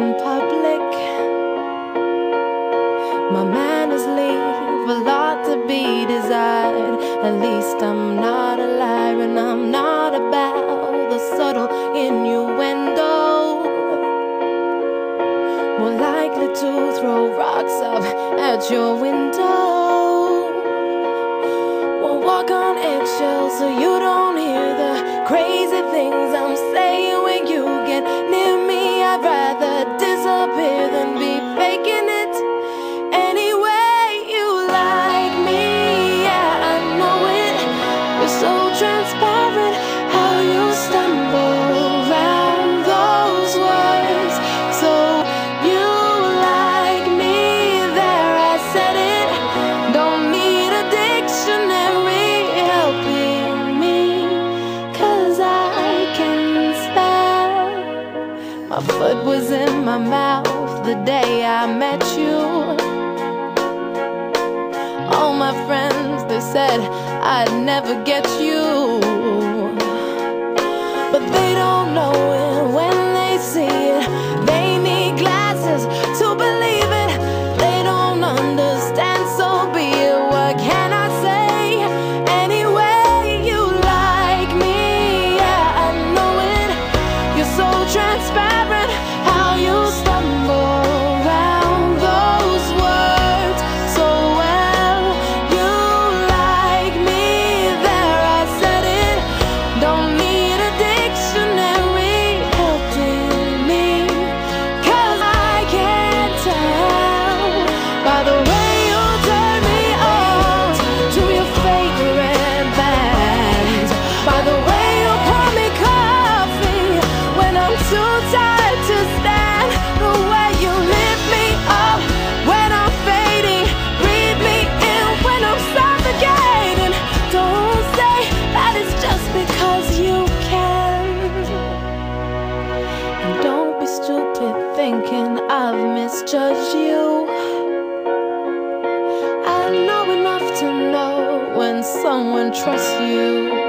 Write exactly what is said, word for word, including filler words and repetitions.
in public. My manners leave a lot to be desired. At least I'm not a liar, and I'm not about the subtle innuendo. More likely to throw rocks up at your window. Won't walk on eggshells so you don't hear the crazy things I'm saying when you get near me. I'd rather disappear than be faking it. Anyway, you like me, yeah, I know it. You're so transparent, how you stumble around those words. So you like me, there I said it. Don't need a dictionary helping me, 'cause I can spell. My foot was in my mouth the day I met you. All my friends, they said I'd never get you, but they don't know it when they see it. They need glasses to believe it. They don't understand, so be it. What can I say? Anyway, you like me, yeah, I know it. You're so transparent, how you stumble around those words so well. You like me, there I said it. Don't need a dictionary helping me, 'cause I can't tell by the way you turn me on to your favorite band, by the way you pour me coffee when I'm too tired to stand, the way you lift me up when I'm fading, breathe me in when I'm suffocating. Don't say that it's just because you can, and don't be stupid thinking I've misjudged you. I know enough to know when someone trusts you.